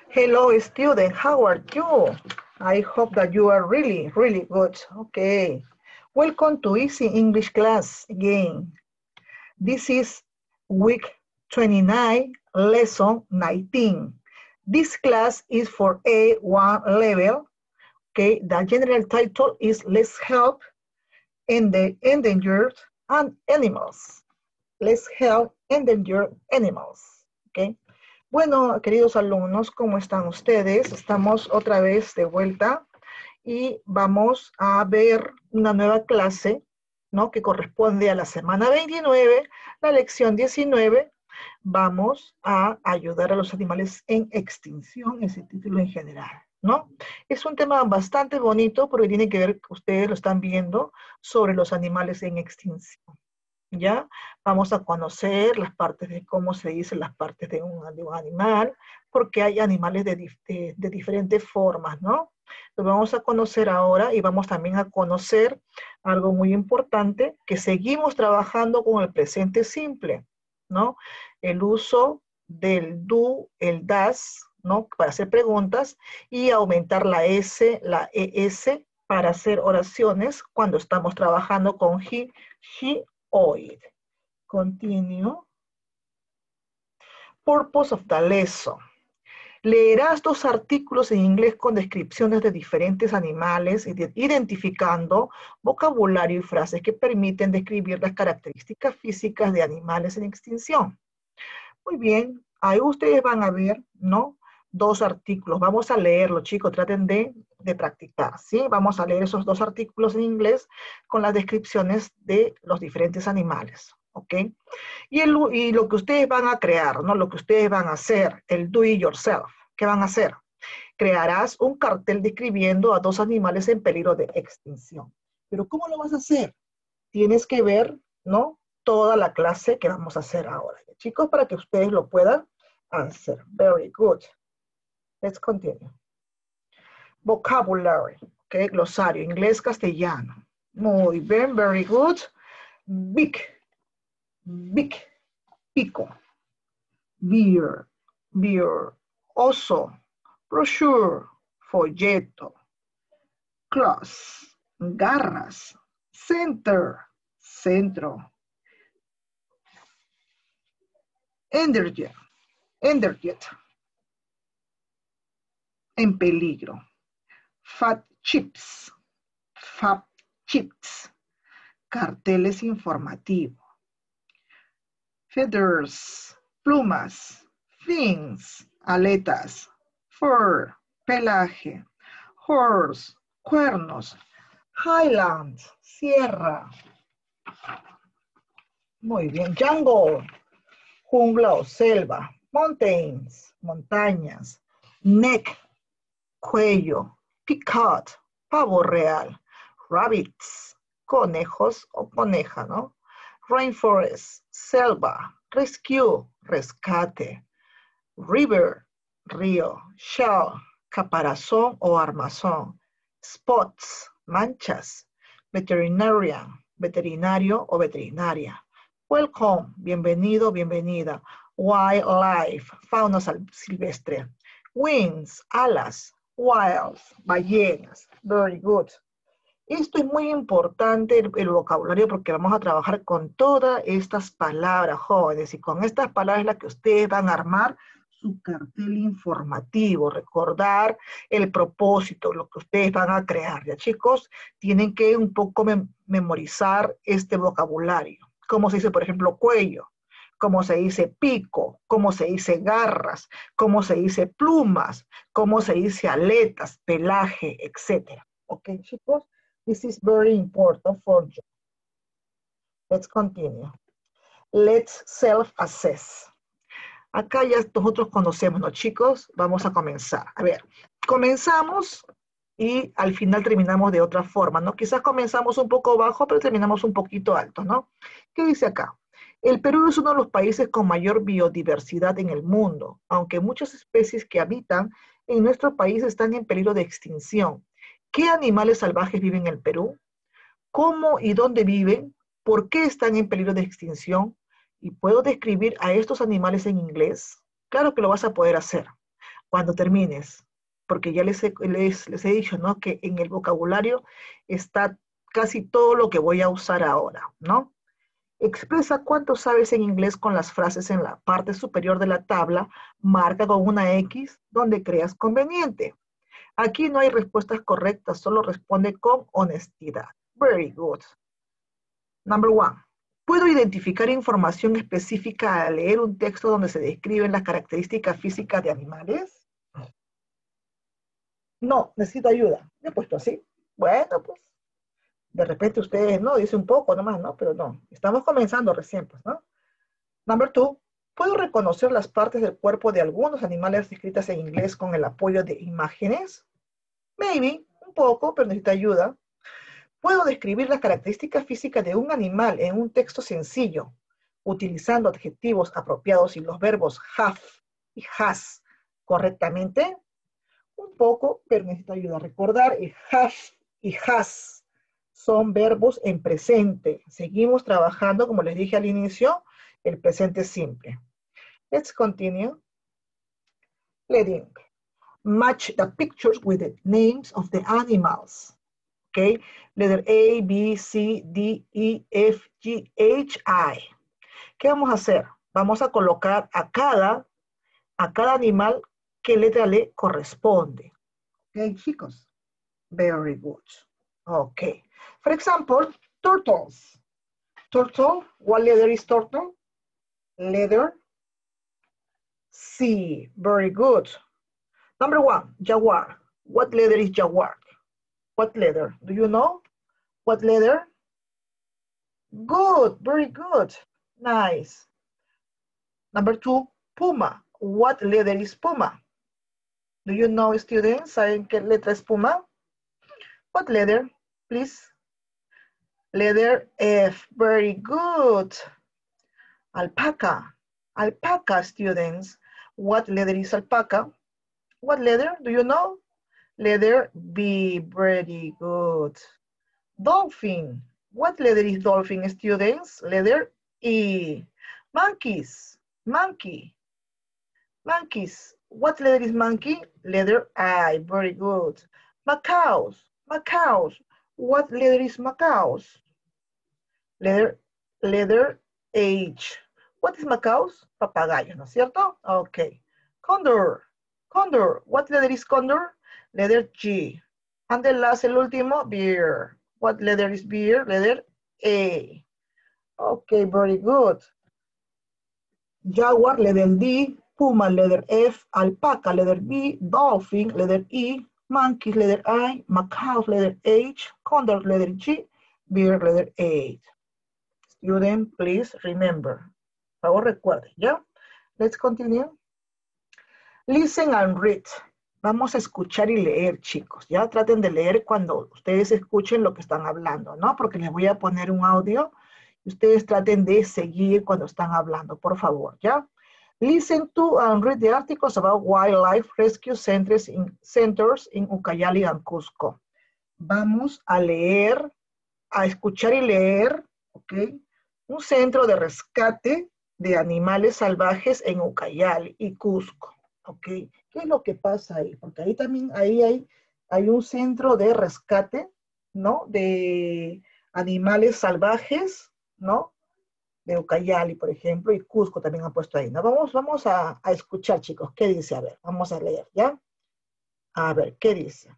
Hello, student. How are you? I hope that you are really, really good. Okay. Welcome to Easy English class again. This is week 29, lesson 19. This class is for A1 level. Okay. The general title is Let's Help in the Endangered Animals. Let's Help Endangered Animals. Okay. Bueno, queridos alumnos, ¿cómo están ustedes? Estamos otra vez de vuelta y vamos a ver una nueva clase, ¿no? Que corresponde a la semana 29, la lección 19. Vamos a ayudar a los animales en extinción, ese título en general, ¿no? Es un tema bastante bonito porque tiene que ver, ustedes lo están viendo, sobre los animales en extinción. ¿Ya? Vamos a conocer las partes de cómo se dicen las partes de un animal, porque hay animales de diferentes formas, ¿no? Lo vamos a conocer ahora y vamos también a conocer algo muy importante, que seguimos trabajando con el presente simple, ¿no? El uso del do, el das, ¿no? Para hacer preguntas y aumentar la S, la ES para hacer oraciones cuando estamos trabajando con he, she, oid. Continue. Purpose of the lesson. Leerás 2 artículos en inglés con descripciones de diferentes animales, identificando vocabulario y frases que permiten describir las características físicas de animales en extinción. Muy bien, ahí ustedes van a ver, ¿no? 2 artículos. Vamos a leerlo, chicos, traten de practicar, ¿sí? Vamos a leer esos 2 artículos en inglés con las descripciones de los diferentes animales, ¿ok? Y lo que ustedes van a crear, ¿no? Lo que ustedes van a hacer, el do it yourself. ¿Qué van a hacer? Crearás un cartel describiendo a 2 animales en peligro de extinción. Pero ¿cómo lo vas a hacer? Tienes que ver, ¿no? Toda la clase que vamos a hacer ahora, chicos, para que ustedes lo puedan hacer. Very good. Let's continue. Vocabulary, ¿ok? Glosario, inglés, castellano. Muy bien, very good. Big, big, pico. Beer, beer, oso, brochure, folleto. Claws, garras, center, centro. Endangered, endangered, en peligro. Fat chips, carteles informativos. Feathers, plumas. Fins, aletas. Fur, pelaje. Horse, cuernos. Highland, sierra. Muy bien. Jungle, jungla o selva. Mountains, montañas. Neck, cuello. Peacock, pavo real. Rabbits, conejos o coneja, ¿no? Rainforest, selva. Rescue, rescate. River, río. Shell, caparazón o armazón. Spots, manchas. Veterinarian, veterinario o veterinaria. Welcome, bienvenido, bienvenida. Wildlife, fauna silvestre. Wings, alas. Wild, ballenas. Very good. Esto es muy importante, el vocabulario, porque vamos a trabajar con todas estas palabras, jóvenes, y con estas palabras es las que ustedes van a armar su cartel informativo, recordar el propósito, lo que ustedes van a crear, ¿ya chicos? Tienen que un poco memorizar este vocabulario. ¿Cómo se dice, por ejemplo, cuello? ¿Cómo se dice pico? ¿Cómo se dice garras? ¿Cómo se dice plumas? ¿Cómo se dice aletas, pelaje, etcétera? ¿Ok, chicos? This is very important for you. Let's continue. Let's self-assess. Acá ya nosotros conocemos, ¿no, chicos? Vamos a comenzar. A ver, comenzamos y al final terminamos de otra forma, ¿no? Quizás comenzamos un poco bajo, pero terminamos un poquito alto, ¿no? ¿Qué dice acá? El Perú es uno de los países con mayor biodiversidad en el mundo, aunque muchas especies que habitan en nuestro país están en peligro de extinción. ¿Qué animales salvajes viven en el Perú? ¿Cómo y dónde viven? ¿Por qué están en peligro de extinción? ¿Y puedo describir a estos animales en inglés? Claro que lo vas a poder hacer. cuando termines, porque ya les he dicho, ¿no? Que en el vocabulario está casi todo lo que voy a usar ahora, ¿no? Expresa cuánto sabes en inglés con las frases en la parte superior de la tabla, marca con una X donde creas conveniente. Aquí no hay respuestas correctas, solo responde con honestidad. Very good. Number one. ¿Puedo identificar información específica al leer un texto donde se describen las características físicas de animales? No, necesito ayuda. Me he puesto así. Bueno, pues, de repente ustedes, no, dice un poco nomás, ¿no? Pero no, estamos comenzando recién, pues, ¿no? Number two, ¿puedo reconocer las partes del cuerpo de algunos animales escritas en inglés con el apoyo de imágenes? Maybe, un poco, pero necesito ayuda. ¿Puedo describir las características físicas de un animal en un texto sencillo, utilizando adjetivos apropiados y los verbos have y has correctamente? Un poco, pero necesito ayuda. Recordar, el have y has son verbos en presente. Seguimos trabajando, como les dije al inicio, el presente simple. Let's continue. Leading. Match the pictures with the names of the animals. Okay, letter A, B, C, D, E, F, G, H, I. ¿Qué vamos a hacer? Vamos a colocar a cada animal qué letra le corresponde. Ok, chicos. Very good. Okay. For example, turtles. Turtle, what letter is turtle? Letter C. Very good. Number one, jaguar. What letter is jaguar? What letter? Do you know? What letter? Good, very good. Nice. Number two, puma. What letter is puma? Do you know, students? ¿Saben qué letra es puma? What letter, please? Letter F. Very good. Alpaca. Alpaca, students. What letter is alpaca? What letter? Do you know? Letter B. Very good. Dolphin. What letter is dolphin, students? Letter E. Monkeys. Monkey. Monkeys. What letter is monkey? Letter I. Very good. Macaws. Macaws. What letter is macaws? Letter H. What is macaws? Papagayos, ¿no es cierto? Ok. Condor. Condor. What letter is condor? Letter G. And the last, el último, bear. What letter is bear? Letter A. Okay, very good. Jaguar, letter D. Puma, letter F. Alpaca, letter B. Dolphin, letter E. Monkeys, letter I. Macaws, letter H. Condor, letter G. Bear, letter A. Student, please remember. Por favor, recuerden, ¿ya? Let's continue. Listen and read. Vamos a escuchar y leer, chicos. Ya traten de leer cuando ustedes escuchen lo que están hablando, ¿no? Porque les voy a poner un audio y ustedes traten de seguir cuando están hablando, por favor, ¿ya? Listen to and read the articles about wildlife rescue centers in Ucayali and Cusco. Vamos a leer, a escuchar y leer, ¿ok? Un centro de rescate de animales salvajes en Ucayali y Cusco. ¿Ok? ¿Qué es lo que pasa ahí? Porque ahí también hay un centro de rescate, ¿no? De animales salvajes, ¿no? De Ucayali, por ejemplo, y Cusco también han puesto ahí, ¿no? Vamos a escuchar, chicos. ¿Qué dice? A ver, vamos a leer, ¿ya? A ver, ¿qué dice?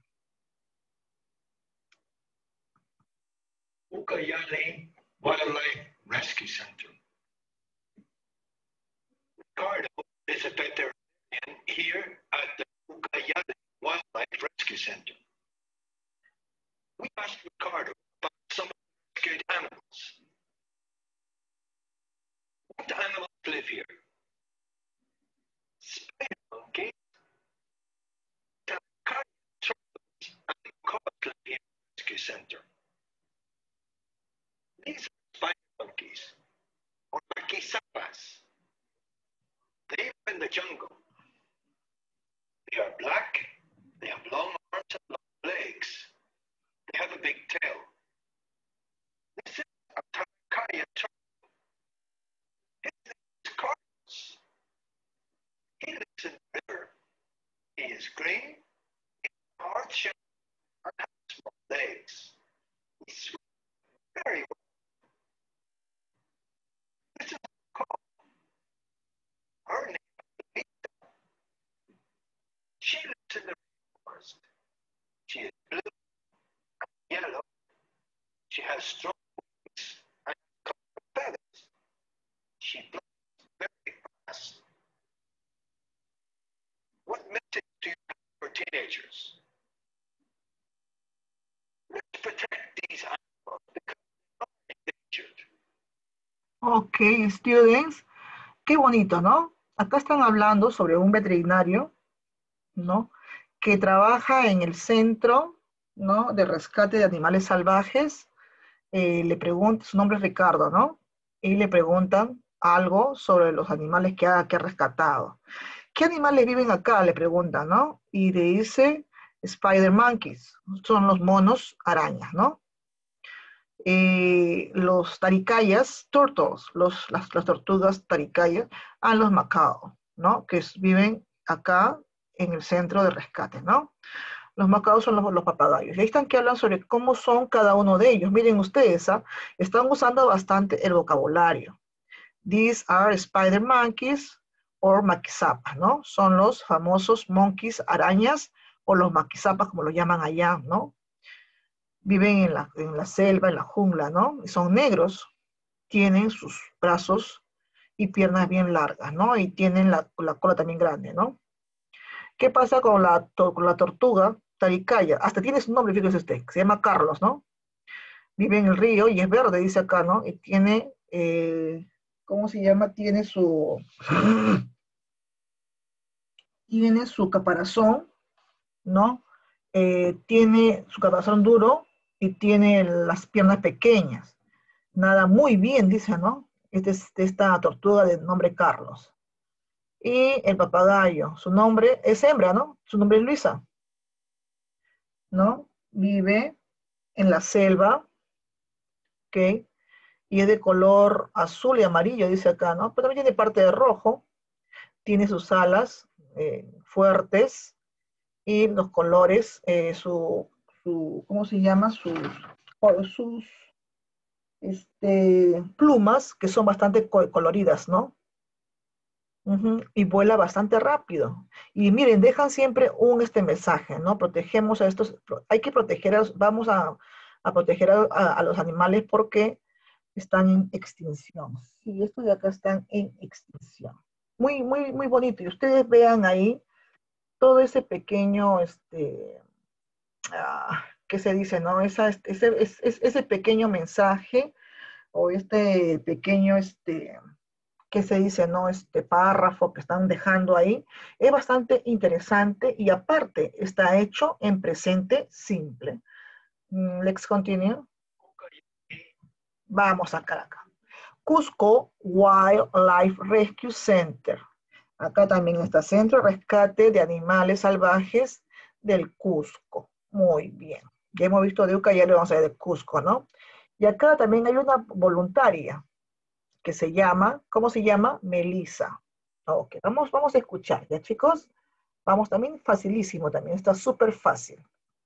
Ucayali Wildlife Rescue Center. Ricardo is a veterinarian here at the Ucayali Wildlife Rescue Center. We asked Ricardo about some of the rescued animals. What animals live here? Spider monkeys, turtles, and macaws live here at the rescue center. These are spider monkeys, or maquisapas. They live in the jungle. They are black, they have long arms and long legs. They have a big tail. This is a Tarakaria turtle. His name is Carlos. He lives in the river. teenagers. Let's protect these animals because they are endangered. Ok, students, qué bonito, ¿no? Acá están hablando sobre un veterinario, ¿no? Que trabaja en el centro, ¿no? De rescate de animales salvajes. Le pregunta, su nombre es Ricardo, ¿no? Y le preguntan algo sobre los animales que ha rescatado. ¿Qué animales viven acá? Le preguntan, ¿no? Y le dice spider monkeys, son los monos arañas, ¿no? Los taricayas, turtles, las tortugas taricayas, a los macaos, ¿no? Que viven acá en el centro de rescate, ¿no? Los macaos son los papagayos. Y ahí están que hablan sobre cómo son cada uno de ellos. Miren ustedes, ¿ah? Están usando bastante el vocabulario. These are spider monkeys or maquizapas, ¿no? Son los famosos monkeys, arañas, o los maquizapas, como lo llaman allá, ¿no? Viven en la selva, en la jungla, ¿no? Y son negros, tienen sus brazos y piernas bien largas, ¿no? Y tienen la cola también grande, ¿no? ¿Qué pasa con con la tortuga taricaya? Hasta tiene su nombre, fíjese usted, que se llama Carlos, ¿no? Vive en el río y es verde, dice acá, ¿no? Y tiene, ¿cómo se llama? Tiene su caparazón, ¿no? Tiene su caparazón duro y tiene las piernas pequeñas. Nada muy bien, dice, ¿no? Esta tortuga de nombre Carlos. Y el papagayo, su nombre es hembra, ¿no? Su nombre es Luisa, ¿no? Vive en la selva, ¿ok? Y es de color azul y amarillo, dice acá, ¿no? Pero también tiene parte de rojo, tiene sus alas fuertes y los colores, ¿cómo se llama? Sus plumas, que son bastante coloridas, ¿no? Y vuela bastante rápido. Y miren, dejan siempre un mensaje, ¿no? Protegemos a estos, hay que proteger, vamos a proteger a los animales porque están en extinción. Sí, estos de acá están en extinción. Muy, muy, muy bonito. Y ustedes vean ahí todo ese pequeño, ¿qué se dice, no? Ese pequeño mensaje o este pequeño, ¿qué se dice, no? Este párrafo que están dejando ahí es bastante interesante y aparte está hecho en presente simple. Let's continue. Vamos a acá. Cusco Wildlife Rescue Center. Acá también está Centro de Rescate de Animales Salvajes del Cusco. Muy bien. Ya hemos visto de Uca, ya le vamos a ver de Cusco, ¿no? Y acá también hay una voluntaria que se llama, ¿cómo se llama? Melissa. Ok, vamos a escuchar, ¿ya chicos? Vamos también, facilísimo también, está súper fácil.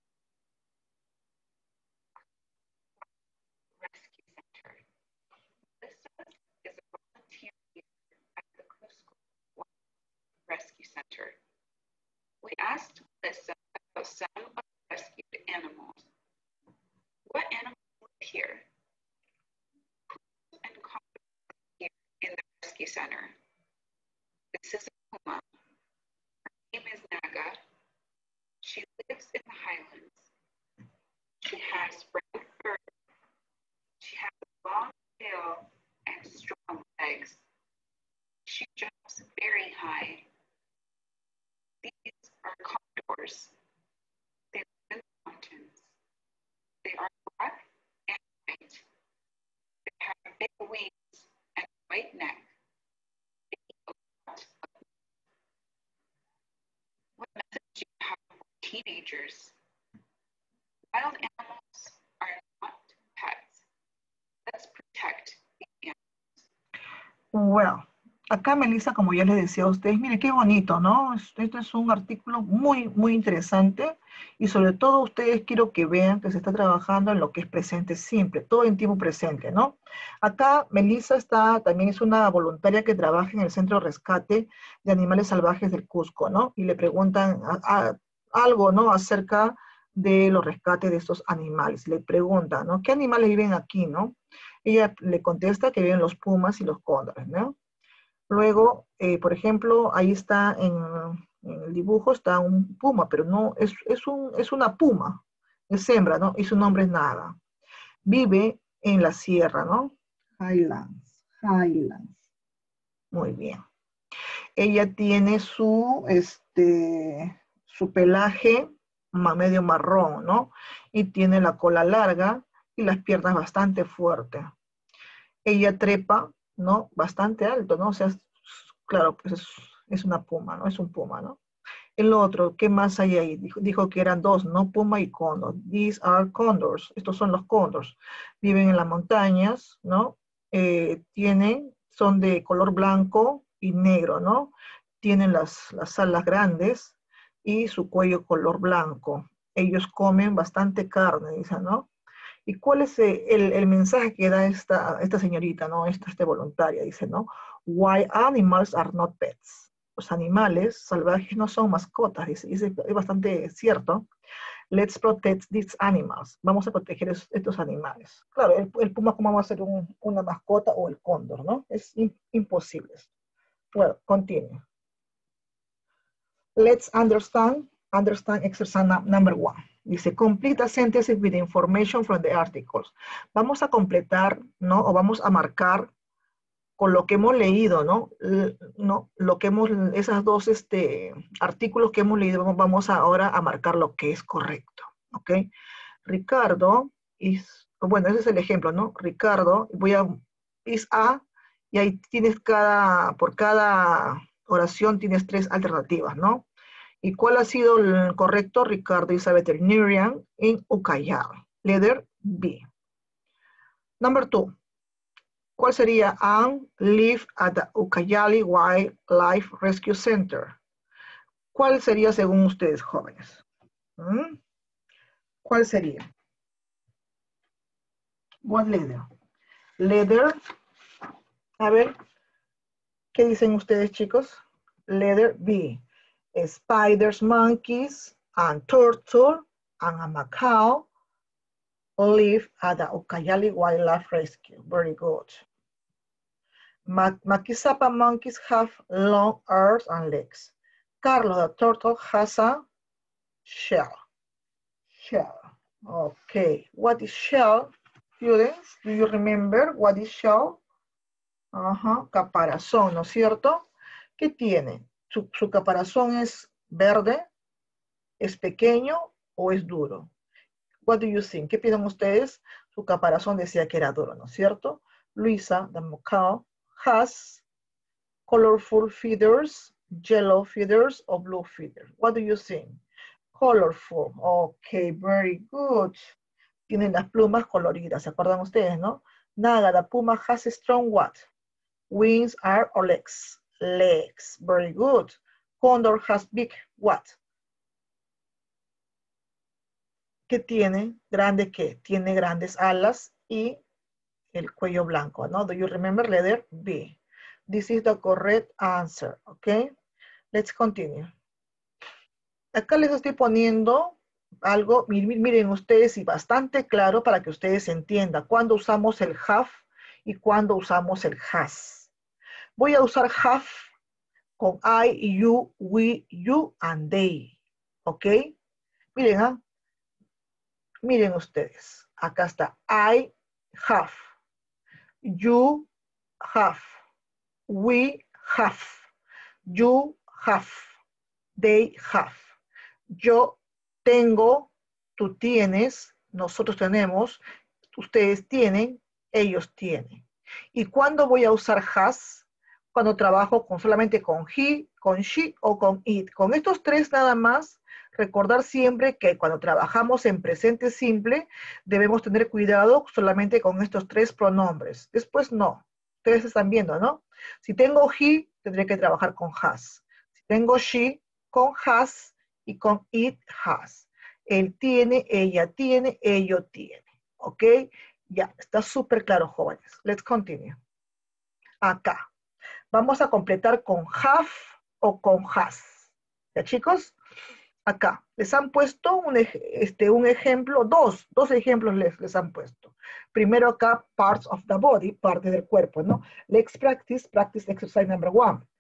Rescue Center. We asked Melissa about some of the rescued animals. What animals live here? And here in the rescue center. This is a puma. Her name is Naga. She lives in the highlands. She has brown fur. She has a long tail and strong legs. She jumps very high. These are condors. They live in the mountains. They are black and white. They have big wings and a white neck. They eat a lot of meat. What message do you have for teenagers? Wild animals are not pets. Let's protect the animals. Well, acá Melissa, como ya les decía a ustedes, mire qué bonito, ¿no? Este es un artículo muy, muy interesante y sobre todo ustedes quiero que vean que se está trabajando en lo que es presente siempre, todo en tiempo presente, ¿no? Acá Melissa también es una voluntaria que trabaja en el Centro de Rescate de Animales Salvajes del Cusco, ¿no? Y le preguntan algo, ¿no? Acerca de los rescates de estos animales. Le preguntan, ¿no? ¿Qué animales viven aquí, no? Ella le contesta que viven los pumas y los cóndores, ¿no? Luego, por ejemplo, ahí está En el dibujo está un puma, pero no, es una puma. Es hembra, ¿no? Y su nombre es Naga. Vive en la sierra, ¿no? Highlands. Muy bien. Ella tiene su pelaje medio marrón, ¿no? Y tiene la cola larga y las piernas bastante fuertes. Ella trepa, ¿no? Bastante alto, ¿no? O sea, claro, pues es una puma, ¿no? Es un puma, ¿no? El otro, ¿qué más hay ahí? Dijo que eran dos, ¿no? Puma y cóndor. These are condors. Estos son los cóndors. Viven en las montañas, ¿no? Son de color blanco y negro, ¿no? Tienen las alas grandes y su cuello color blanco. Ellos comen bastante carne, dice, ¿no? ¿Y cuál es el mensaje que da esta señorita, ¿no? Esta voluntaria, dice, ¿no? Why animals are not pets. Los animales salvajes no son mascotas, dice, es bastante cierto. Let's protect these animals. Vamos a proteger estos animales. Claro, el puma, ¿cómo va a ser una mascota o el cóndor, no? Es imposible. Well, continue. Let's understand exercise number 1. Dice, complete a sentence with information from the articles. Vamos a completar, ¿no? O vamos a marcar con lo que hemos leído, ¿no? Lo que esas dos artículos que hemos leído, vamos ahora a marcar lo que es correcto, ¿ok? Ricardo bueno, ese es el ejemplo, ¿no? Ricardo, is a, y ahí tienes por cada oración tienes 3 alternativas, ¿no? ¿Y cuál ha sido el correcto? Ricardo is a veterinarian in Ucayali. Letter B. Number 2. ¿Cuál sería? And live at the Ucayali Wildlife Rescue Center. ¿Cuál sería según ustedes, jóvenes? ¿Cuál sería? What letter? Letter. A ver, ¿qué dicen ustedes, chicos? Letter B. Spiders, monkeys, and turtle, and a macaw live at the Ucayali Wildlife Rescue. Very good. Makisapa monkeys have long arms and legs. Carlos the turtle has a shell. Shell. Okay. What is shell, students? Do you remember what is shell? Caparazón, ¿no es cierto? ¿Qué tiene? Su caparazón es verde, es pequeño o es duro. What do you think? ¿Qué piensan ustedes? Su caparazón decía que era duro, ¿no es cierto? Luisa, the macaw, has colorful feathers, yellow feathers, or blue feathers. What do you think? Colorful. Okay, very good. Tienen las plumas coloridas, ¿se acuerdan ustedes, no? Naga, the puma has a strong what? Wings or legs? Legs. Very good. Condor has big what? ¿Qué tiene? ¿Grande qué? Tiene grandes alas y el cuello blanco, ¿no? Do you remember letter B? This is the correct answer, okay? Let's continue. Acá les estoy poniendo algo, miren ustedes, y bastante claro para que ustedes entiendan cuándo usamos el have y cuándo usamos el has. Voy a usar have con I, you, we, you, and they, ¿ok? Miren, miren ustedes, acá está, I have, you have, we have, you have, they have. Yo tengo, tú tienes, nosotros tenemos, ustedes tienen, ellos tienen. ¿Y cuándo voy a usar has? Cuando trabajo solamente con he, con she o con it. Con estos 3 nada más, recordar siempre que cuando trabajamos en presente simple, debemos tener cuidado solamente con estos 3 pronombres. Después no. Ustedes están viendo, ¿no? Si tengo he, tendré que trabajar con has. Si tengo she, con has y con it, has. Él tiene, ella tiene, ello tiene. ¿Ok? Ya, está súper claro, jóvenes. Let's continue. Acá. Vamos a completar con have o con has. ¿Ya, chicos? Acá. Les han puesto un ejemplo, dos ejemplos les han puesto. Primero acá, parts of the body, parte del cuerpo, ¿no? Let's practice exercise number 1.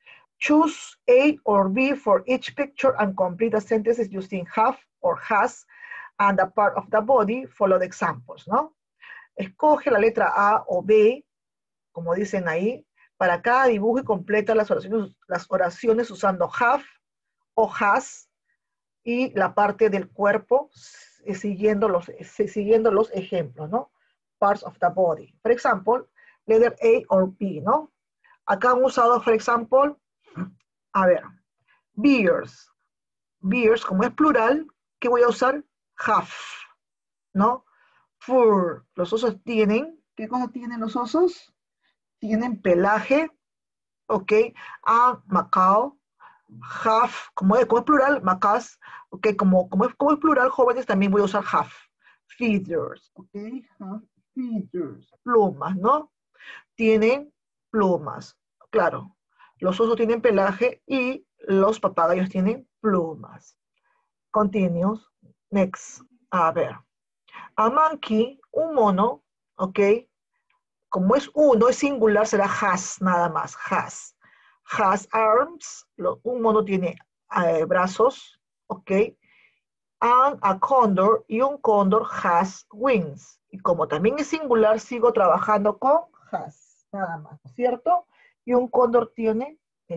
Choose A or B for each picture and complete the sentences using have or has and a part of the body. Follow the examples, ¿no? Escoge la letra A o B, como dicen ahí, para cada dibujo y completa las oraciones usando have o has y la parte del cuerpo siguiendo los ejemplos, ¿no? Parts of the body. For example, letter A or B, ¿no? Acá han usado, for example, a ver, bears. Bears, como es plural, ¿qué voy a usar? Have, ¿no? Fur, los osos tienen, ¿qué cosa tienen los osos? Tienen pelaje, ¿ok? Macaw, have, como es plural, macas, ¿ok? Como es plural, jóvenes, también voy a usar have. Feathers, ¿ok? Have feathers, plumas, ¿no? Tienen plumas, claro. Los osos tienen pelaje y los papagayos tienen plumas. Continuous. Next. A ver. A monkey, un mono, ¿ok? Como es uno, es singular, será has, nada más. Has. Has arms. Un mono tiene brazos, ¿ok? And a condor, y un cóndor has wings. Y como también es singular, sigo trabajando con has, nada más, ¿cierto? Y un cóndor tiene,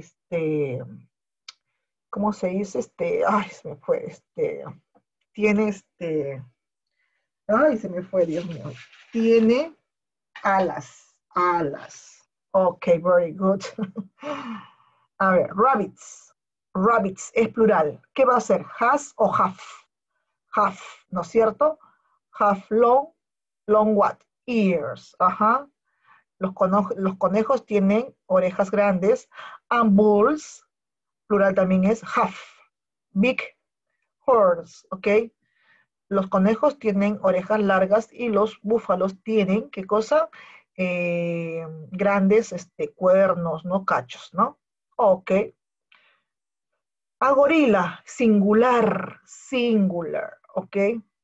¿cómo se dice? Ay, se me fue, tiene ay, se me fue, Dios mío. Tiene alas, alas. Ok, very good. A ver, rabbits. Rabbits es plural. ¿Qué va a ser? Has o have? Have, ¿no es cierto? Have long what? Ears. Ajá. Los conejos tienen orejas grandes. And bulls, plural también es have. Big horns, ¿ok? Los conejos tienen orejas largas y los búfalos tienen, ¿qué cosa? Grandes cuernos, ¿no? Cachos, ¿no? Ok. A gorila, singular, singular, ¿ok?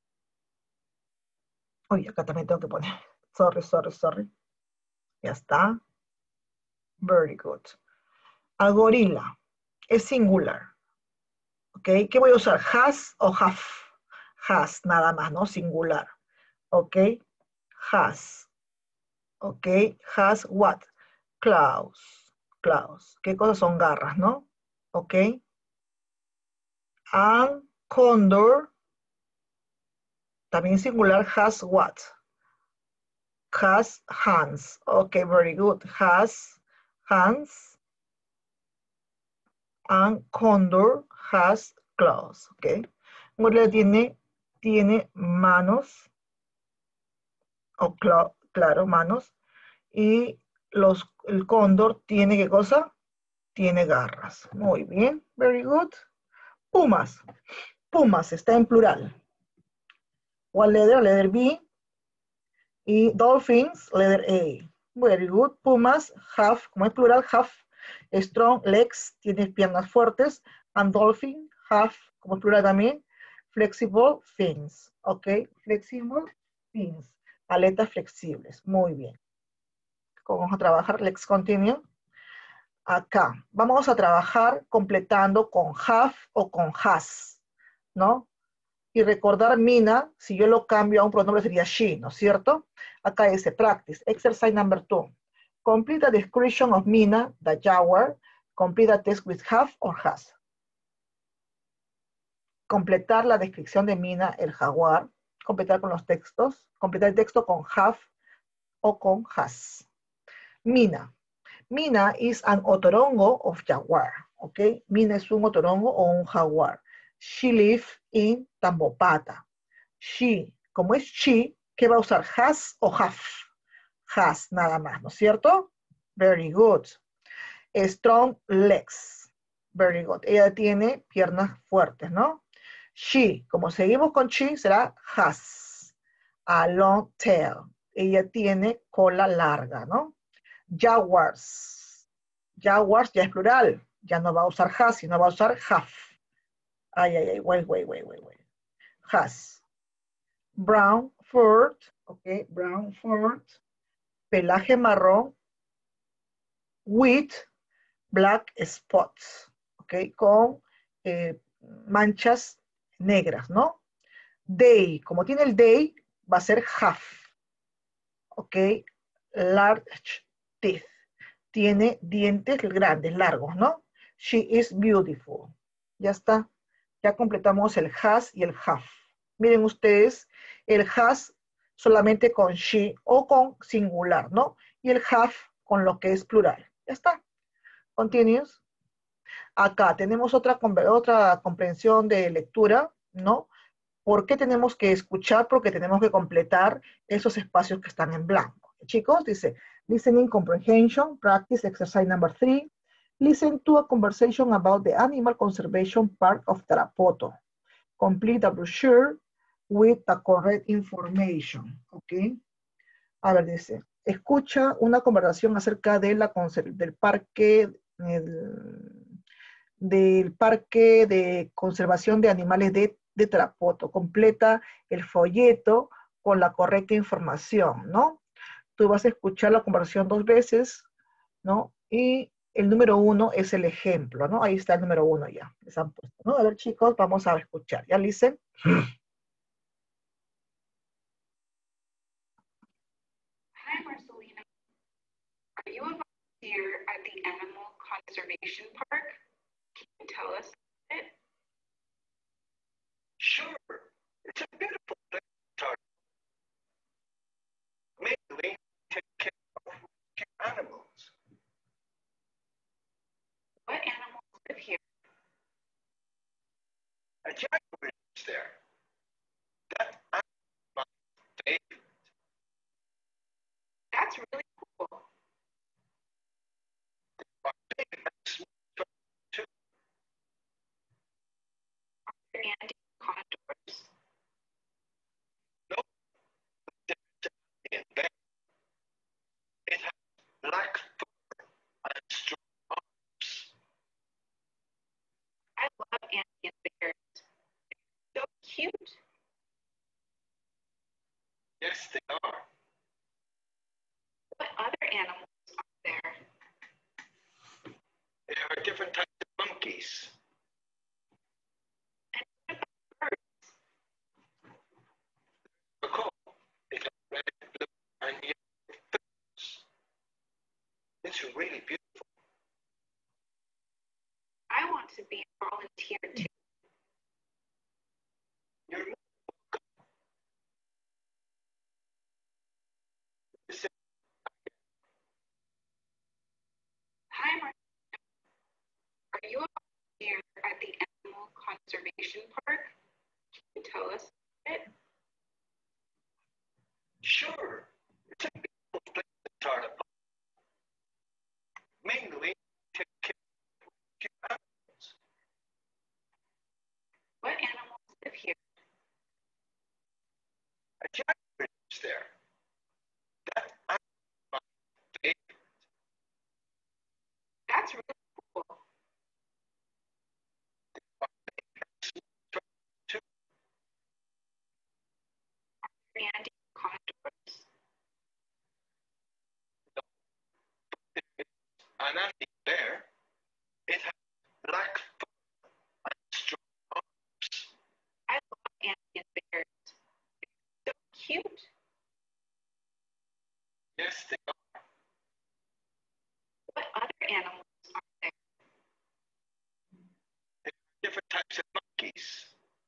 Uy, acá también tengo que poner. Sorry. Ya está. Very good. A gorila, es singular, ¿ok? ¿Qué voy a usar? Has o have? Has, nada más, ¿no? Singular, ¿ok? Has. Ok, has what? Claws. Claws. ¿Qué cosas son garras, no? Ok. And condor, también singular, has what? Has hands. Ok, very good. Has hands. And condor has claws. Ok. Gorila tiene manos. O claro, manos. Y el cóndor tiene, ¿qué cosa? Tiene garras. Muy bien. Very good. Pumas. Pumas está en plural. What letter? Letter B. Y dolphins, letter A. Very good. Pumas have, como es plural, have strong legs, tiene piernas fuertes. And dolphin have, como es plural también, flexible fins. Ok. Flexible fins. Aletas flexibles. Muy bien. Vamos a trabajar. Let's continue. Acá. Vamos a trabajar completando con have o con has, ¿no? Y recordar Mina, si yo lo cambio a un pronombre sería she, ¿no es cierto? Acá dice practice, exercise number 2. Complete the description of Mina, the jaguar. Complete the text with have or has. Completar la descripción de Mina, el jaguar. Completar con los textos. Completar el texto con have o con has. Mina. Mina is an otorongo of jaguar. ¿Ok? Mina es un otorongo o un jaguar. She lives in Tambopata. She, como es she, ¿qué va a usar? Has o have? Has, nada más, ¿no es cierto? Very good. Strong legs. Very good. Ella tiene piernas fuertes, ¿no? She, como seguimos con she, será has. A long tail. Ella tiene cola larga, ¿no? Jaguars. Jaguars ya es plural. Ya no va a usar has, sino va a usar have. Ay, wait. Has. Brown fur, ok, brown fur, pelaje marrón, with black spots, ¿ok? Con manchas negras, ¿no? They, como tiene el they, va a ser half, ¿ok? Large teeth, tiene dientes grandes, largos, ¿no? She is beautiful. Ya está. Ya completamos el has y el have. Miren ustedes, el has solamente con she o con singular, ¿no? Y el have con lo que es plural. Ya está. Continuous. Acá tenemos otra comprensión de lectura, ¿no? ¿Por qué tenemos que escuchar? Porque tenemos que completar esos espacios que están en blanco. Chicos, dice, listening comprehension, practice exercise number 3. Listen to a conversation about the animal conservation park of Tarapoto. Complete a brochure with the correct information. ¿Ok? A ver, dice, escucha una conversación acerca de del parque de conservación de animales de Tarapoto. Completa el folleto con la correcta información, ¿no? Tú vas a escuchar la conversación 2 veces, ¿no? Y el número 1 es el ejemplo, ¿no? Ahí está el número 1 ya. Les han puesto, ¿no? A ver, chicos, vamos a escuchar. ¿Ya listen? Hi, Marcelina. Are you a volunteer at the Animal Conservation Park? Can you tell us about it? Sure. It's a beautiful place to start. Mainly take care of animals. What animals live here? A jaguar lives there. That animal my favorite. That's really cool. Are big and small too. Are there Andean condors? No, there's an bear. It has black fur and strong arms. I love Andean bears. They're so cute. Yes, they are. What other animals are there? There are different types of monkeys. And what about birds? A coal. It has red, blue, and yellow feathers. It's really beautiful. I want to be a volunteer too. You're welcome. Listen, Hi, Martina. Are you a volunteer at the Animal Conservation Park? Can you tell us about it? sure. It's a beautiful place to start a park. Mainly take care of animals. What animals live here? A jaguar lives there. That animal my favorite. That's really cool. Are big and small too. Are there Andean condors? No, there is an Andean bear. It has black fur and strong arms. I love Andean bears. They're so cute. Yes, they are. What other animals are there? There are different types of monkeys.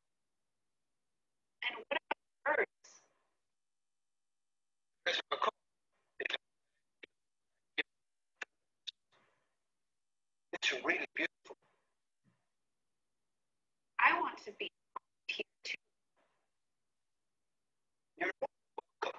And what about birds? There's a coal. It has red, blue, and yellow feathers. It's really beautiful. I want to be a volunteer too. You're welcome.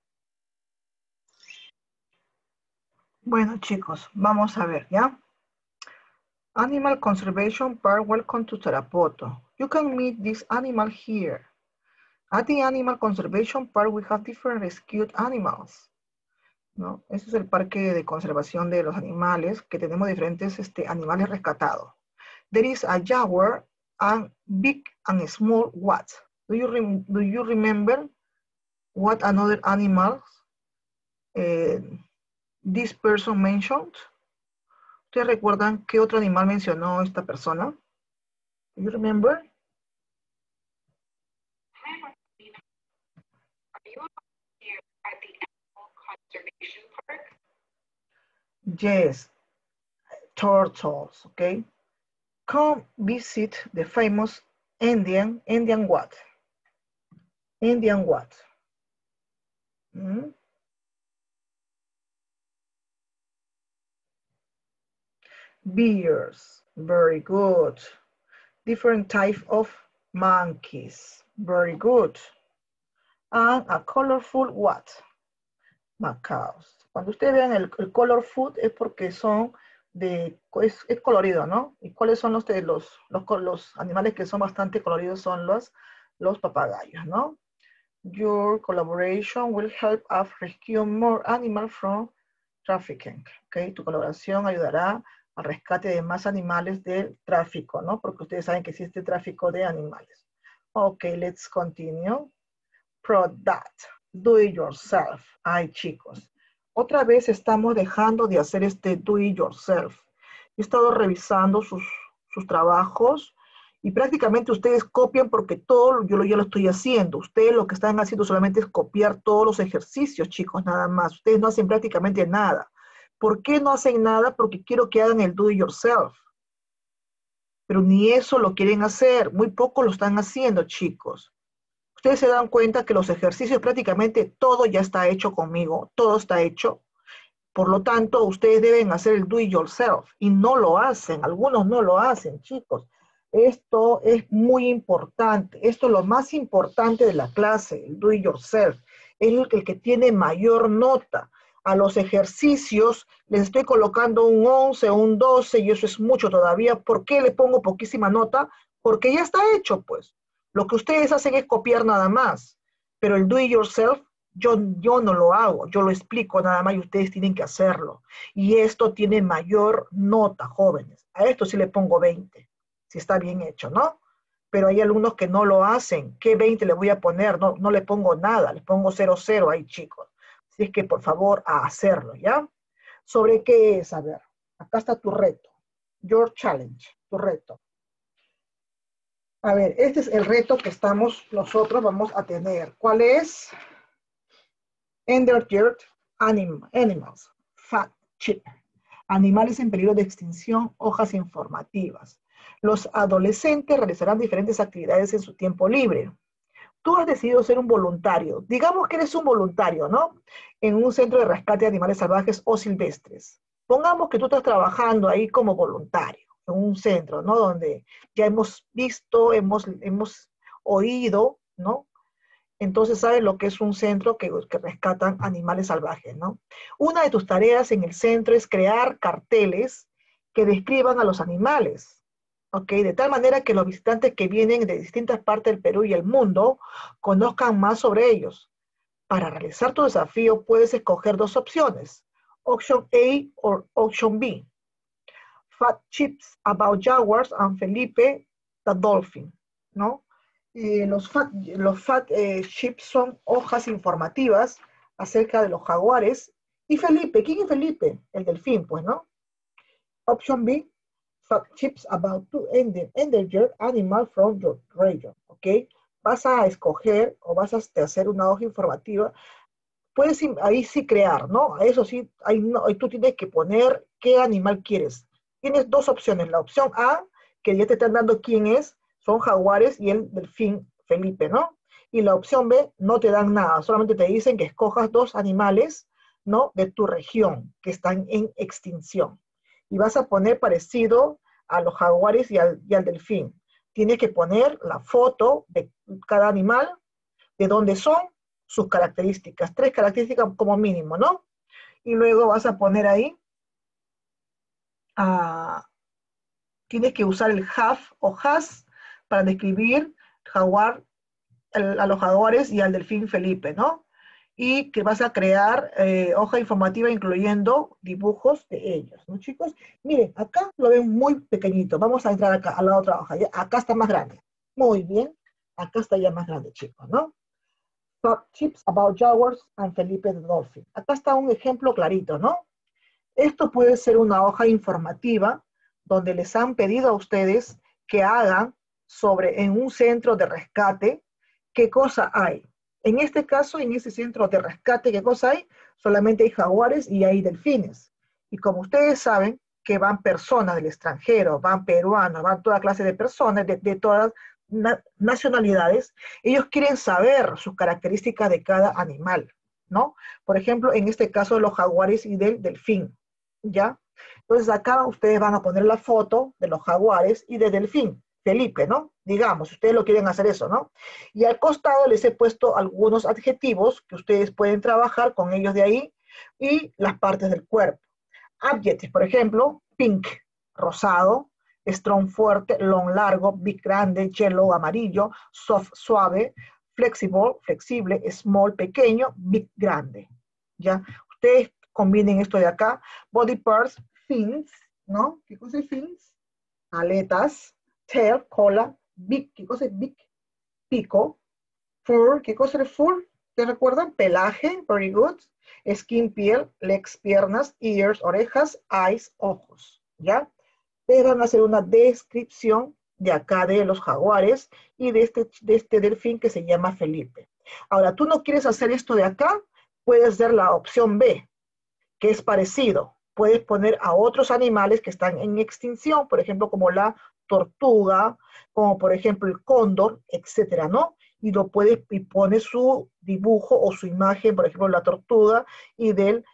Bueno, chicos, vamos a ver, ¿ya? Animal Conservation Park, welcome to Tarapoto. You can meet this animal here. At the Animal Conservation Park, we have different rescued animals. ¿No? Este es el parque de conservación de los animales, que tenemos diferentes animales rescatados. There is a jaguar and big and small what? Do you remember what another animal this person mentioned? ¿Ustedes recuerdan qué otro animal mencionó esta persona? Do you remember? Are you here at the Animal Conservation Park? Yes, turtles, okay? Come visit the famous Indian what? Indian what? Bears, very good. Different type of monkeys, very good. And a colorful what? Macaws. Cuando ustedes vean el colorful es porque son es colorido, ¿no? ¿Y cuáles son los animales que son bastante coloridos? Son los papagayos, ¿no? Your collaboration will help us rescue more animals from trafficking. ¿Okay? Tu colaboración ayudará al rescate de más animales del tráfico, ¿no? Porque ustedes saben que existe tráfico de animales. Ok, let's continue. Product, do it yourself. Ay, chicos. Otra vez estamos dejando de hacer este do it yourself. He estado revisando sus trabajos y prácticamente ustedes copian porque todo yo lo estoy haciendo. Ustedes lo que están haciendo solamente es copiar todos los ejercicios, chicos, nada más. Ustedes no hacen prácticamente nada. ¿Por qué no hacen nada? Porque quiero que hagan el do it yourself. Pero ni eso lo quieren hacer. Muy poco lo están haciendo, chicos. Ustedes se dan cuenta que los ejercicios prácticamente todo ya está hecho conmigo. Todo está hecho. Por lo tanto, ustedes deben hacer el do it yourself. Y no lo hacen. Algunos no lo hacen, chicos. Esto es muy importante. Esto es lo más importante de la clase, el do it yourself. Es el que tiene mayor nota. A los ejercicios les estoy colocando un 11 o un 12 y eso es mucho todavía. ¿Por qué le pongo poquísima nota? Porque ya está hecho, pues. Lo que ustedes hacen es copiar nada más. Pero el do it yourself, yo no lo hago. Yo lo explico nada más y ustedes tienen que hacerlo. Y esto tiene mayor nota, jóvenes. A esto sí le pongo 20. Si está bien hecho, ¿no? Pero hay alumnos que no lo hacen. ¿Qué 20 le voy a poner? No le pongo nada, le pongo 0 ahí, chicos. Así es que, por favor, a hacerlo, ¿ya? ¿Sobre qué es? A ver, acá está tu reto. Your challenge, tu reto. A ver, este es el reto que nosotros vamos a tener. ¿Cuál es? Endangered animals, fact sheet. Animales en peligro de extinción, hojas informativas. Los adolescentes realizarán diferentes actividades en su tiempo libre. Tú has decidido ser un voluntario. Digamos que eres un voluntario, ¿no? En un centro de rescate de animales salvajes o silvestres. Pongamos que tú estás trabajando ahí como voluntario, en un centro, ¿no? Donde ya hemos visto, hemos oído, ¿no? Entonces sabes lo que es un centro que rescatan animales salvajes, ¿no? Una de tus tareas en el centro es crear carteles que describan a los animales. ¿Ok? De tal manera que los visitantes que vienen de distintas partes del Perú y el mundo conozcan más sobre ellos. Para realizar tu desafío puedes escoger dos opciones, Option A o Option B. Fact Chips about Jaguars and Felipe the Dolphin, ¿no? Los fact Chips son hojas informativas acerca de los jaguares. Y Felipe, ¿quién es Felipe? El delfín, pues, ¿no? Option B, fact chips about two endangered animals from your region, ¿ok? Vas a escoger o vas a hacer una hoja informativa. Puedes ahí sí crear, ¿no? Eso sí, ahí, no, ahí tú tienes que poner qué animal quieres. Tienes dos opciones. La opción A, que ya te están dando quién es, son jaguares y el delfín Felipe, ¿no? Y la opción B, no te dan nada, solamente te dicen que escojas dos animales, ¿no? De tu región que están en extinción. Y vas a poner parecido a los jaguares y al delfín. Tienes que poner la foto de cada animal, de dónde son, sus características, 3 características como mínimo, ¿no? Y luego vas a poner ahí, tienes que usar el have o has para describir jaguar, a los jaguares y al delfín Felipe, ¿no? Y que vas a crear hoja informativa incluyendo dibujos de ellos, ¿no, chicos? Miren, acá lo ven muy pequeñito. Vamos a entrar acá a la otra hoja. Acá está más grande. Muy bien. Acá está ya más grande, chicos, ¿no? Fact Chips about Jaguars and Felipe the Dolphin. Acá está un ejemplo clarito, ¿no? Esto puede ser una hoja informativa donde les han pedido a ustedes que hagan en un centro de rescate qué cosa hay. En este caso, en ese centro de rescate, ¿qué cosa hay? Solamente hay jaguares y hay delfines. Y como ustedes saben que van personas del extranjero, van peruanos, van toda clase de personas de todas nacionalidades, ellos quieren saber sus características de cada animal, ¿no? Por ejemplo, en este caso de los jaguares y del delfín, ¿ya? Entonces acá ustedes van a poner la foto de los jaguares y del delfín, Felipe, ¿no? Digamos, si ustedes lo quieren hacer eso, ¿no? Y al costado les he puesto algunos adjetivos que ustedes pueden trabajar con ellos de ahí y las partes del cuerpo. Adjectives, por ejemplo, pink, rosado, strong, fuerte, long, largo, big, grande, yellow, amarillo, soft, suave, flexible, flexible, small, pequeño, big, grande. ¿Ya? Ustedes combinen esto de acá. Body parts, fins, ¿no? ¿Qué cosa es fins? Aletas, tail, cola, big, ¿qué cosa es big? Pico, fur, ¿qué cosa es fur? ¿Te recuerdan? Pelaje, very good. Skin, piel, legs, piernas, ears, orejas, eyes, ojos, ¿ya? Ustedes van a hacer una descripción de acá de los jaguares y de este delfín que se llama Felipe. Ahora, tú no quieres hacer esto de acá, puedes hacer la opción B, que es parecido. Puedes poner a otros animales que están en extinción, por ejemplo, como la tortuga, como por ejemplo el cóndor, etcétera, ¿no? Y lo puedes, y pones su dibujo o su imagen, por ejemplo, la tortuga y del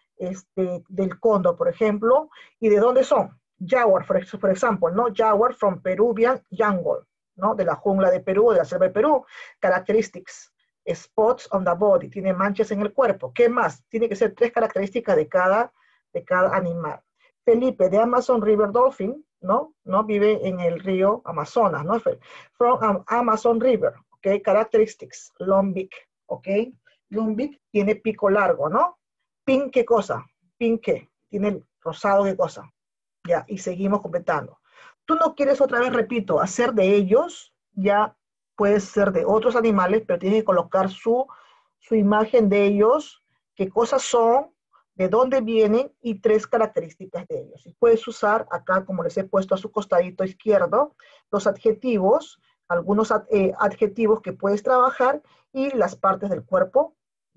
cóndor, por ejemplo, y de dónde son. Jaguar, por ejemplo, ¿no? Jaguar from Peruvian jungle, ¿no? De la jungla de Perú, de la selva de Perú. Characteristics, spots on the body, tiene manchas en el cuerpo. ¿Qué más? Tiene que ser 3 características de cada animal. Felipe, de Amazon River Dolphin, ¿no? ¿No? Vive en el río Amazonas, ¿no? From Amazon River, ¿ok? Characteristics, long beak, ¿ok? Long beak tiene pico largo, ¿no? Pink, ¿qué cosa? Pink, ¿qué? Tiene el rosado, ¿qué cosa? Ya, y seguimos completando. Tú no quieres otra vez, repito, hacer de ellos, ya puede ser de otros animales, pero tienes que colocar su imagen de ellos, qué cosas son, de dónde vienen y 3 características de ellos. Y puedes usar acá, como les he puesto a su costadito izquierdo, los adjetivos, algunos adjetivos que puedes trabajar y las partes del cuerpo,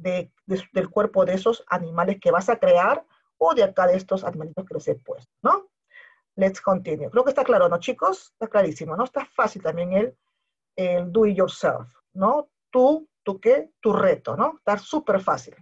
del cuerpo de esos animales que vas a crear o de acá de estos animalitos que les he puesto, ¿no? Let's continue. Creo que está claro, ¿no, chicos? Está clarísimo, ¿no? Está fácil también el do it yourself, ¿no? ¿Tu qué? Tu reto, ¿no? Está súper fácil.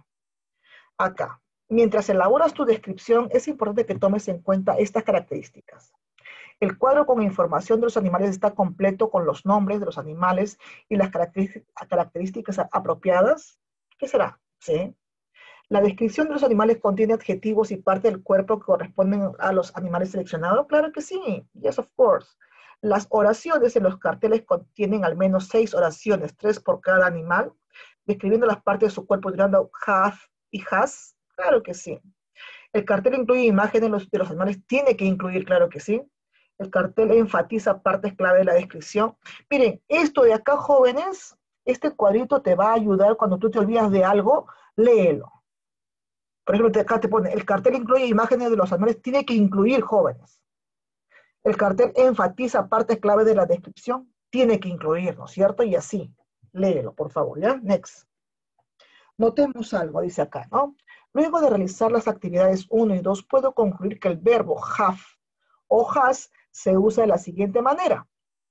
Acá. Mientras elaboras tu descripción, es importante que tomes en cuenta estas características. El cuadro con información de los animales está completo con los nombres de los animales y las características apropiadas. ¿Qué será? ¿Sí? La descripción de los animales contiene adjetivos y parte del cuerpo que corresponden a los animales seleccionados. Claro que sí. Yes, of course. Las oraciones en los carteles contienen al menos 6 oraciones, 3 por cada animal, describiendo las partes de su cuerpo utilizando have y has. Claro que sí. El cartel incluye imágenes de los animales. Tiene que incluir, claro que sí. El cartel enfatiza partes clave de la descripción. Miren, esto de acá, jóvenes, este cuadrito te va a ayudar cuando tú te olvidas de algo, léelo. Por ejemplo, acá te pone, el cartel incluye imágenes de los animales, tiene que incluir, jóvenes. El cartel enfatiza partes clave de la descripción, tiene que incluir, ¿no es cierto? Y así, léelo, por favor, ¿ya? Next. Notemos algo, dice acá, ¿no? Luego de realizar las actividades 1 y 2, puedo concluir que el verbo have o has se usa de la siguiente manera.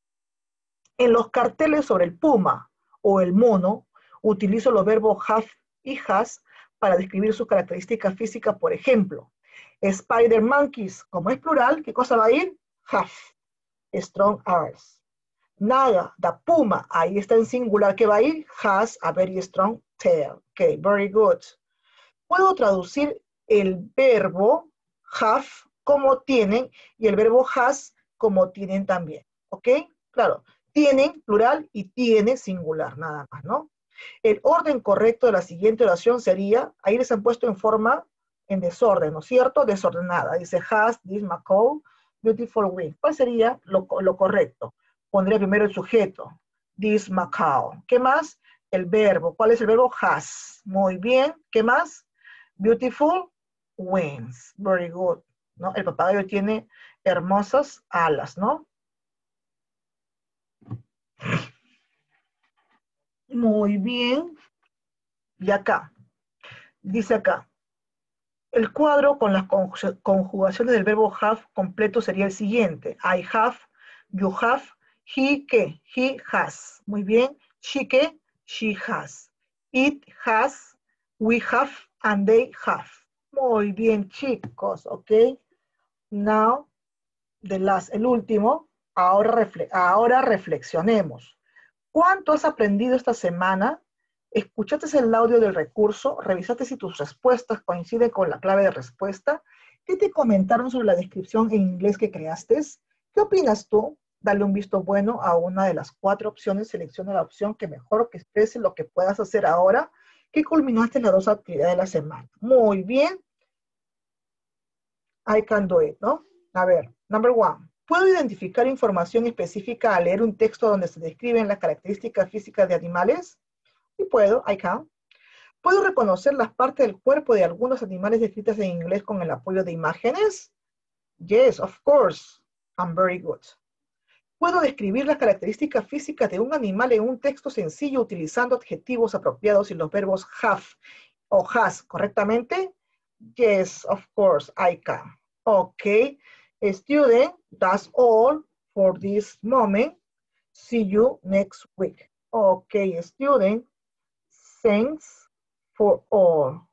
En los carteles sobre el puma o el mono, utilizo los verbos have y has para describir sus características físicas. Por ejemplo, spider monkeys, como es plural, ¿qué cosa va a ir? Have, strong arms. Naga, the puma, ahí está en singular, ¿qué va a ir? Has a very strong tail. Ok, very good. Puedo traducir el verbo have como tienen y el verbo has como tienen también. ¿Ok? Claro, tienen plural y tiene singular, nada más, ¿no? El orden correcto de la siguiente oración sería, ahí les han puesto en forma, en desorden, ¿no es cierto? Desordenada. Dice, has this macaw beautiful wings. ¿Cuál sería lo correcto? Pondría primero el sujeto, this macaw. ¿Qué más? El verbo. ¿Cuál es el verbo? Has. Muy bien. ¿Qué más? Beautiful wings. Very good. ¿No? El papagayo tiene hermosas alas, ¿no? Muy bien. Y acá, dice acá, el cuadro con las conjugaciones del verbo have completo sería el siguiente. I have, you have, he, ¿qué? He has. Muy bien. She, ¿qué? She has. It has, we have, and they have. Muy bien, chicos, ¿ok? Now, el último. Ahora reflexionemos. ¿Cuánto has aprendido esta semana? ¿Escuchaste el audio del recurso? ¿Revisaste si tus respuestas coinciden con la clave de respuesta? ¿Qué te comentaron sobre la descripción en inglés que creaste? ¿Qué opinas tú? Dale un visto bueno a una de las 4 opciones. Selecciona la opción que mejor que exprese lo que puedas hacer ahora que culminaste en las 2 actividades de la semana. Muy bien. I can do it, ¿no? A ver, number 1. ¿Puedo identificar información específica al leer un texto donde se describen las características físicas de animales? Sí puedo, I can. ¿Puedo reconocer las partes del cuerpo de algunos animales descritas en inglés con el apoyo de imágenes? Yes, of course. I'm very good. ¿Puedo describir las características físicas de un animal en un texto sencillo utilizando adjetivos apropiados y los verbos have o has correctamente? Yes, of course, I can. Okay. Student, that's all for this moment. See you next week. Okay, student, thanks for all.